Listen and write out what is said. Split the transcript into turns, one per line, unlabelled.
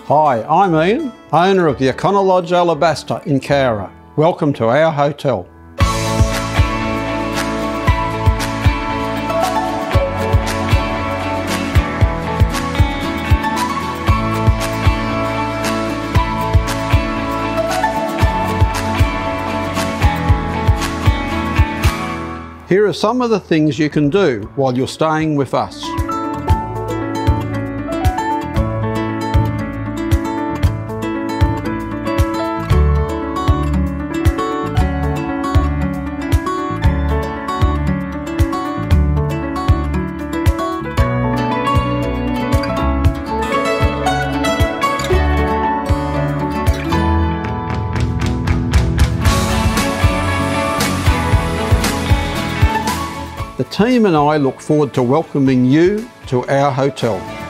Hi, I'm Ian, owner of the Econo Lodge Alabaster in Cowra. Welcome to our hotel. Here are some of the things you can do while you're staying with us. The team and I look forward to welcoming you to our hotel.